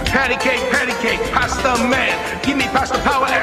patty cake, pass the man. Give me pasta power